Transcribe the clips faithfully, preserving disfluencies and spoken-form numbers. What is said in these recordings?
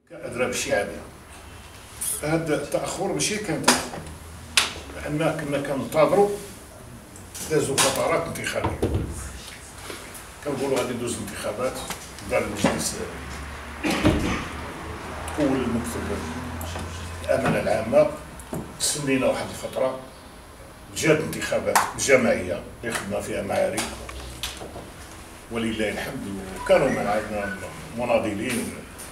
كأضراب الشعبية. هذا التأخر ماشي كان تأخر، لأن كنا كننتظروا دازوا فترات انتخابية. كنقولوا غادي ندوز الانتخابات، دار المجلس تكون المكتب الأمانة العامة، تسنينا واحد الفترة، جات انتخابات جماعية اللي خدنا فيها معارك ولله الحمد، وكانوا معنا مناضلين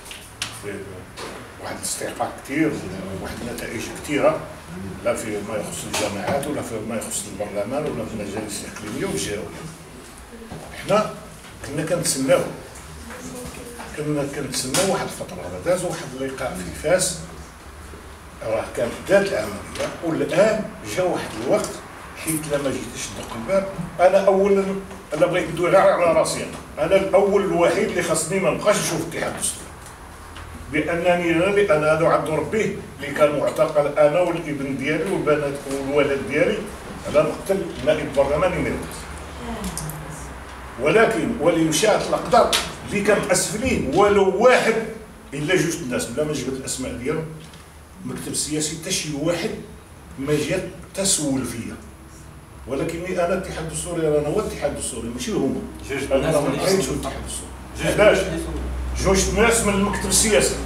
واحد الاستحقاق كثير وواحد النتائج كثيره، لا فيما يخص الجامعات ولا فيما يخص البرلمان ولا في المجالس الاقليميه والجهويه. حنا كنا كنتسناو كنا كنتسناو واحد الفتره، داز واحد اللقاء في فاس، راه كانت بدات العمليه، والان جا واحد الوقت حيت لما جيتش ندق الباب. انا اولا انا بغيت ندوي غير على راسي، انا الاول الوحيد اللي خاصني ما نبقاش نشوف الاتحاد الدستوري، بانني انا لان هذا عبد ربي اللي كان معتقل انا والابن ديالي والبنات والولد ديالي على مقتل نائب برلماني مريض. ولكن ولمشاءة الاقدار اللي كان اسفليه ولو واحد الا جوج الناس بلا ما نجبد الاسماء ديالهم، المكتب السياسي حتى شي واحد ما جات تسول فيا، ولكني انا الاتحاد الدستوري انا هو الاتحاد الدستوري ماشي هما. انا ما بغيتش الاتحاد الدستوري. علاش؟ جوج ناس من المكتب السياسي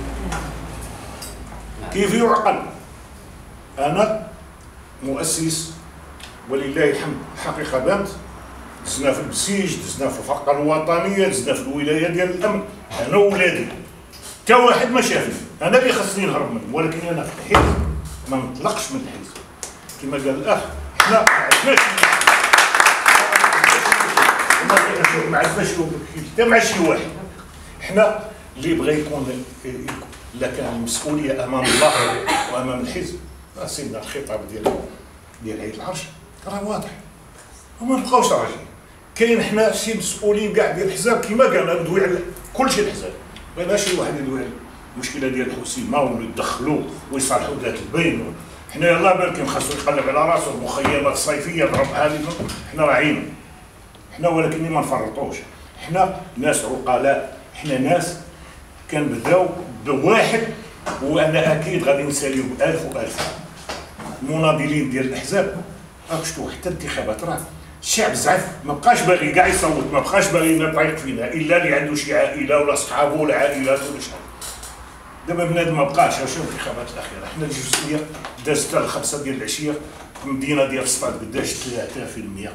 كيف يعقل؟ انا مؤسس ولله الحمد، الحقيقه بانت، دزنا في البسيج، دزنا في الفرقه الوطنيه، دزنا في الولايه ديال الامن، انا وولادي حتى واحد ما شافني، انا اللي خصني نهرب منه، ولكن انا في الحزب ما نطلقش من الحزب كما قال الاخ. حنا ما عرفناش حتى مع شي واحد. حنا اللي بغى يكون الا كان المسؤوليه امام الله وامام الحزب، سيدنا الخطاب ديال ديال عيد العرش راه واضح، وما نبقاوش راجعين. كاين حنا شي مسؤولين كاع ديال الحزاب كما قال ندوي على كلشي الحزاب، ما شي واحد يدوي على المشكله ديال الحسيمه ويدخلوا ويصالحوا ذات البين. حنا يلاه بالك خاصو يقلب على راسو المخيمات الصيفيه ضربها لي، حنا راعينا حنا، ولكن ما نفرطوش. حنا ناس عقلاء، حنا ناس كنبداو بواحد، وانا اكيد غادي نساليو بألف وألف المناضلين ديال الاحزاب. راك شفتوا حتى الانتخابات راه الشعب زعف، ما بقاش باغي كاع يصوت، ما بقاش باغي يطيق فينا الا اللي عنده شي عائله ولا صحابه ولا عائلات ولا شي. دابا بنادم ما بقاش. شوف الانتخابات الاخيره حنا الجزئيه دازت حتى الخمسه ديال العشيه في المدينه ديال صفات قداش ثلاثة في المية،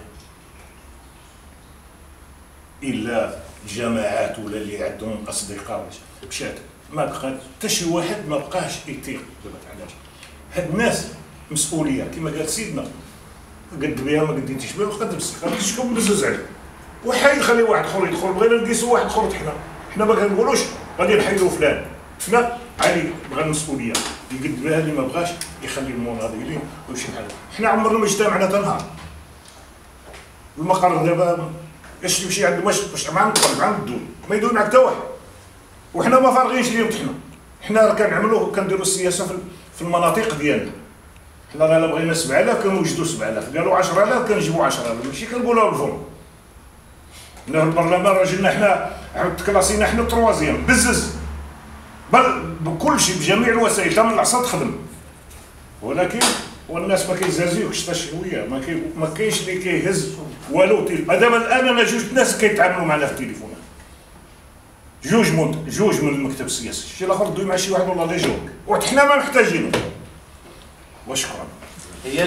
الا الجماعات ولا اللي عندهم اصدقاء مشات، ما بقى حتى شي واحد ما بقاش يطيق. دابا علاش؟ هاد الناس مسؤوليه كما قال سيدنا، قد بها ما قديتيش بها وقد مسك غادي تشكون بزز عليه وحيد، خلي واحد اخر يدخل، بغينا نقيسوا واحد اخر. حنا حنا ما كنقولوش غادي نحيدوا فلان، حنا علي بغى المسؤوليه يقد بها، اللي ما بغاش يخلي المناضلين ويمشي بحال. حنا عمرنا ما اجتمعنا تنهار المقر دابا اش تمشي عند واش واش مع نقول مع الدول ما يدوي معك حتى واحد، وحنا ما فارغينش اليوم. حنا حنا راه كنعملوا كنديروا السياسه في المناطق ديالنا. حنا راه بغينا سبعة آلاف كنوجدوا سبعة آلاف، قالوا عشرة آلاف كنجيبوا عشرة آلاف، ماشي كنقولوها بالفم. حنا في البرلمان راه جينا حنا عاود تكلاسينا حنا تروازيام بزز بل بكل شيء بجميع الوسائل حتى من العصا تخدم، ولكن والناس ما كيزازيوكش حتى شويه، ما كي ما كاينش اللي كيهز والو. دابا الان انا جوج ناس كيتعاملوا معنا في التليفونات، جوج من جوج من المكتب السياسي، شي الاخر دوي مع شي واحد والله لا يجاوبك، وحنا ما محتاجينه. وشكرا. هي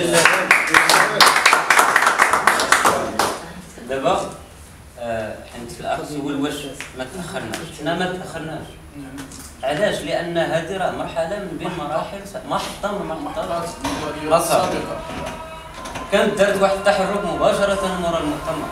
دابا حيت الاخ سول واش ما تاخرناش، حنا ما تاخرناش. علاش؟ لان هذه راه مرحله من بين مراحل محطه من محطات السابقه. كانت دارت واحد التحرك مباشره مورا المؤتمر.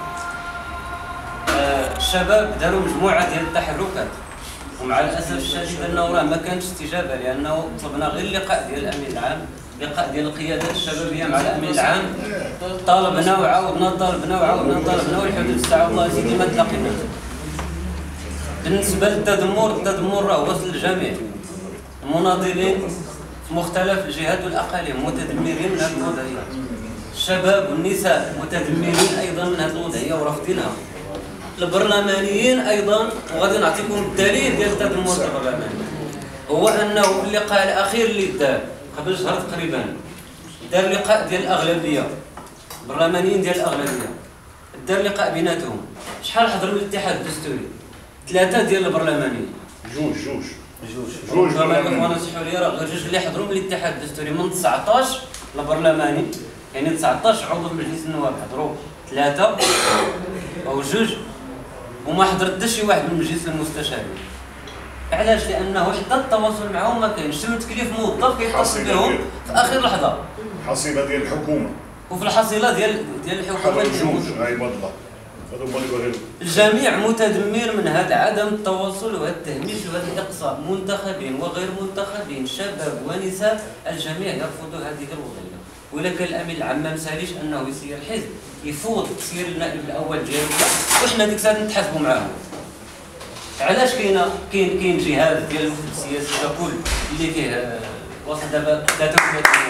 الشباب داروا مجموعه ديال التحركات، ومع الاسف الشديد انه راه ما كانش استجابه، لانه طلبنا غير اللقاء ديال الامين العام، لقاء ديال القيادات الشبابيه مع الامين العام، طالبنا وعاودنا طالبنا وعاودنا طالبنا، والحدود الساعه والله سيدي ما تلاقيناش. بالنسبه للتذمر، التذمر راه واصل للجميع، المناضلين في مختلف الجهات والاقاليم متذمرين من هذه الوضعيه، الشباب والنساء متذمرين ايضا من هذه الوضعيه ورافضينها، البرلمانيين ايضا، وغادي نعطيكم الدليل ديال التذمر البرلماني. هو انه اللقاء الاخير اللي دار قبل شهر تقريبا دار لقاء ديال الاغلبيه البرلمانيين ديال الاغلبيه، دار لقاء بيناتهم. شحال حضروا من الاتحاد الدستوري؟ ثلاثه ديال البرلمانيين. جوج جوج جوج جوج الاخوان نصحوا لي راه غير جوج اللي حضروا من الاتحاد الدستوري من تسعطاش البرلماني، يعني تسعطاش عضو في مجلس النواب حضروا ثلاثه او جوج، وما حضر حتى شي واحد من مجلس المستشارين. علاش؟ لانه حتى التواصل معهم ما كاينش، تم تكليف موظف كيتصل بهم في اخر لحظه. الحصيله ديال الحكومه وفي الحصيله ديال ديال الحكومه جوج عباد الله هذو هما اللي باغيين. الجميع متذمر من هذا عدم التواصل وهذا التهميش وهذا الاقصاء، منتخبين وغير منتخبين، شباب ونساء، الجميع يرفض هذه الوضعيه. ولا كان الامين العام ما مساليش انه يسير الحزب يفوض تسيير النائب الاول ديالو، وحنا ديك الساعه نتحاسبوا معاهم. علاش كاينه كاين كاين جهاز ديال الوفد السياسي ككل اللي فيه وصل دابا ثلاثة وثلاثين؟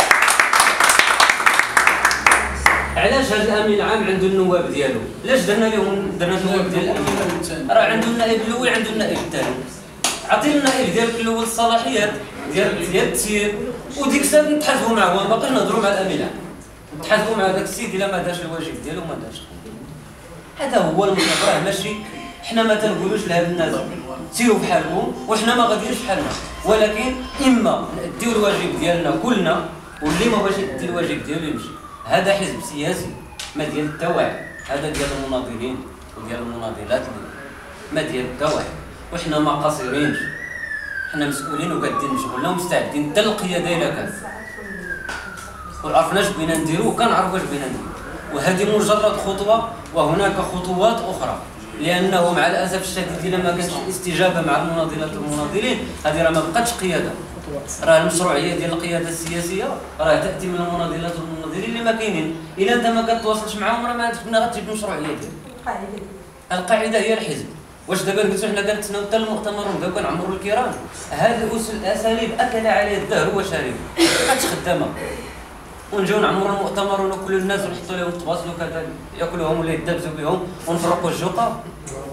علاش هذا الامين العام عنده النواب ديالو؟ علاش درنا لهم درنا النواب ديال الامين العام؟ راه عنده النائب الاول عنده النائب الثاني. عطينا النائب ديالك الاول الصلاحيات ديال ديال التسيير، وديك الساعه نتحاسبوا معاه، ما بقاش نهضروا مع الامين العام، نتحاسبوا مع داك السيد الا ما دارش الواجب ديالو ما دارش. هذا هو المطلوب، راه ماشي حنا ما تنقولوش لهاد الناس سيروا بحالكم وحنا ما غاديينش بحالنا، ولكن اما نأديو الواجب ديالنا كلنا، واللي ما بغاش يأدي الواجب ديالو يمشي. هذا حزب سياسي ما ديال التوعي، هذا ديال المناضلين وديال المناضلات، ما ديال التوعي. وحنا ما قاصرينش، حنا مسؤولين وقادين شغلنا ومستعدين حتى القياده الا كان، وعرفنا اش بغينا نديرو وكنعرفوا اش بغينا نديرو. وهذه مجرد خطوه، وهناك خطوات اخرى، لانه مع الاسف الشديد الا ما كانش الاستجابه مع المناضلات والمناضلين هذه راه ما بقاتش قياده. راه المشروعيه ديال القياده السياسيه راه تاتي من المناضلات والمناضلين اللي ما كاينين. الا انت ما كتواصلش معاهم راه ما عندك ما غتجيب المشروعيه ديالك. القاعده هي الحزب. واش دابا قلتوا حنا كنتسناو حتى المؤتمر ونبداو كنعمروا الكيران؟ هذه الاساليب اكل عليها الدهر وشارب، ما بقاتش خدامه. ونجيو نعمروا المؤتمر وناكلوا الناس ونحطوا لهم الطباصل وكذا ياكلوهم ولا يدابزوا بهم ونفرقوا الجوقه.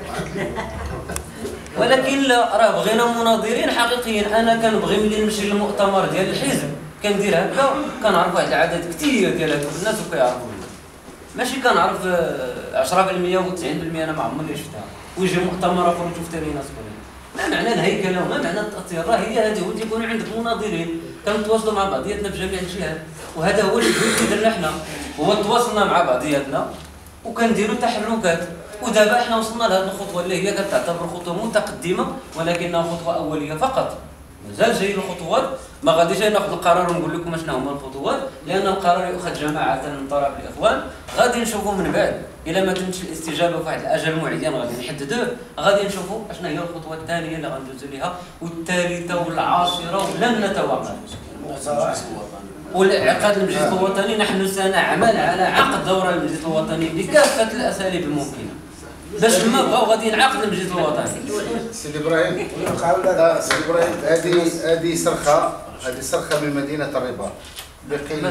ولكن لا، راه بغينا مناضلين حقيقيين. انا كنبغي ملي نمشي للمؤتمر ديال الحزب كندير هكا، كنعرف واحد العدد كثير ديال هذوك الناس وكيعرفوني، ماشي كنعرف عشرة بالمئة و تسعين بالمئة. انا ما عمرني شفتها. ويجي مؤتمر اخر وتشوف ثاني ناس كلهم. ما معنى الهيكله وما معنى التاثير؟ راه هي هذه، هو تيكونوا عندك مناضلين كنتواصلوا مع بعضياتنا في جميع الجهات، وهذا هو اللي درنا حنا، هو تواصلنا مع بعضياتنا وكنديروا تحركات. ودابا حنا وصلنا لهذه الخطوه اللي هي كتعتبر خطوه متقدمه، ولكنها خطوه اوليه فقط. مازال جايين الخطوات، ما غاديش ناخذ القرار ونقول لكم شنو هما الخطوات، لان القرار يؤخذ جماعه من طرف الاخوان. غادي نشوفوا من بعد الا ما تمش الاستجابه في واحد الاجل معين غادي نحددوه، غادي نشوفوا شنو هي الخطوه الثانيه اللي غندوزوا ليها، والثالثه والعاشره ولن نتوقف. والانعقاد المجلس الوطني، نحن سنعمل على عقد دوره المجلس الوطني بكافه الاساليب الممكنه باش ما بغاو غادي ينعقد المجلس الوطني. سيدي ابراهيم، سيدي ابراهيم، هذه هذه صرخه هذه صرخه من مدينه الرباط بقله.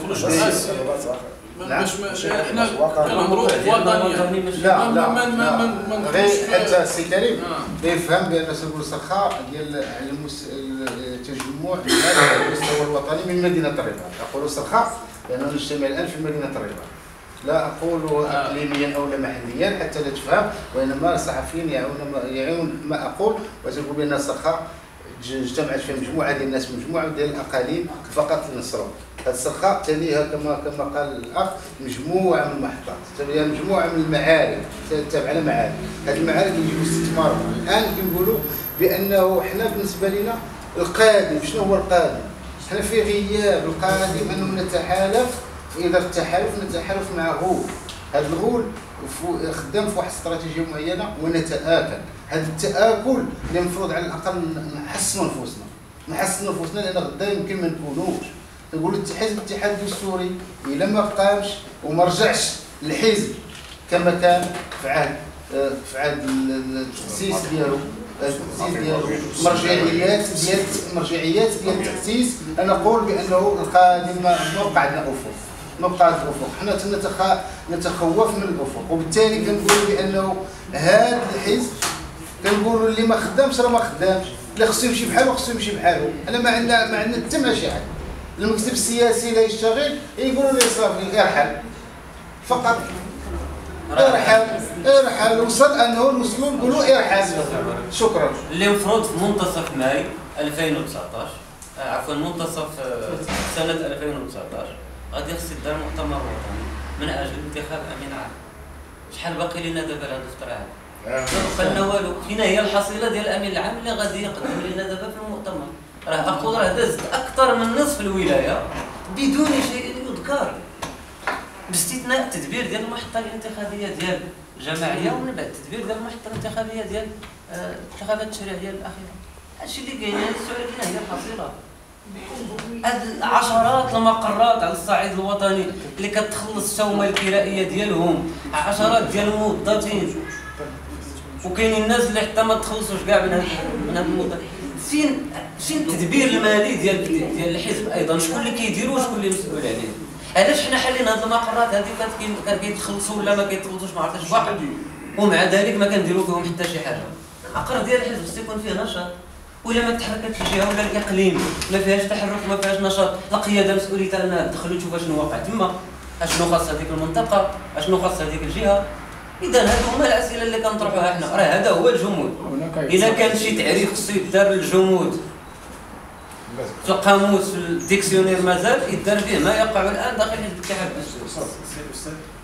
لا مش احنا كنهضروا وطنيه. لا لا غير حتى السي كريم يفهم بان سنقول صرخه ديال التجمع على المستوى الوطني من مدينه الرباط. اقول صرخه لانه نجتمع الان في مدينه الرباط، لا اقول اقليميا او لا محليا حتى لا تفهم، وانما الصحفيين يعون يعون ما اقول، وتقول بان الصرخه اجتمعت فيها مجموعه ديال الناس، مجموعه ديال الاقاليم فقط لنصروا. هذه الصرخه تليها كما كما قال الاخ مجموعه من المحطات، تليها مجموعه من المعارك تابعه لمعارك. هذه المعارك يجب استثمارها. الان كنقولوا بانه حنا بالنسبه لنا القادم، شنو هو القادم؟ حنا في غياب القادم انه نتحالف، واذا التحالف نتحالف مع غول. هذا الغول خدام في واحد الاستراتيجيه معينه ونتآكل. هذا التآكل اللي المفروض على الاقل نحسنوا نفوسنا، نحسنوا نفوسنا لان غدا يمكن ما نكونوش. نقولوا الحزب الاتحاد الدستوري الا ما قامش وما رجعش الحزب كما كان في عهد في عهد التأسيس ديالو، التأسيس ديالو مرجعيات ديال مرجعيات ديال التأسيس، انا نقول بانه القادم ما بقى عندنا افق، ما بقى عندنا افق. حنا نتخوف من الافق، وبالتالي كنقولوا بانه هذا الحزب كنقولوا اللي ما خدامش راه ما خدامش، اللي خصو يمشي بحالو خصو يمشي بحالو. انا ما عندنا ما عندنا حتى مع شي حاجه. المكتب السياسي لا يشتغل يقولوا لي صافي ارحل فقط. ارحل ارحل وصل انه نوصلوا نقولوا ارحل. شكرا. اللي مفروض في منتصف ماي ألفين وتسعطاش عفوا منتصف سنه ألفين وتسعطاش غادي يخص يدار مؤتمر وطني من اجل انتخاب امين عام. شحال باقي لنا دابا لهاد الفتره هذه؟ ما بقى لنا والو. فين هي الحصيله ديال الامين العام اللي غادي يقدم لنا دابا في المؤتمر؟ راه اقول راه دازت اكثر من نصف الولايه بدون شيء يذكر، باستثناء التدبير ديال المحطه الانتخابيه ديال الجماعيه ومن بعد التدبير ديال المحطه الانتخابيه ديال الانتخابات التشريعيه الاخيره. هادشي اللي كاين، هاد السؤال هي الحصيله. هاد عشرات المقرات على الصعيد الوطني اللي كتخلص السومه الكرائيه ديالهم، عشرات ديال الموظفين، وكاينين الناس اللي حتى ما تخلصوش كاع من هاد من هاد الموظفين. فين فين التدبير المالي ديال ديال الحزب ايضا؟ شكون اللي كيديرو وشكون اللي مسؤول عليه؟ علاش حنا حالين هاد المقرات هادي كانت كيتخلصوا ولا ما كيتخلصوش ما عرفتش واحد، ومع ذلك ما كنديروا فيهم حتى شي حاجه. العقر ديال الحزب خص يكون فيه نشاط، ولا ما تحركتش الجهه ولا الاقليم ما فيهاش تحرك ما فيهاش نشاط، القياده مسؤوليتها انها تدخل وتشوف شنو واقع تما، اشنو خاص هذيك المنطقه، اشنو خاص هذيك الجهه. اذا هادو هما الاسئله اللي كنطرحوها حنا، راه هذا هو الجمود. اذا كان شي تعريف خصو يدار للجمود في القاموس في الديكسيونير مازال يدار به ما يقع الان داخل حزب الاتحاد.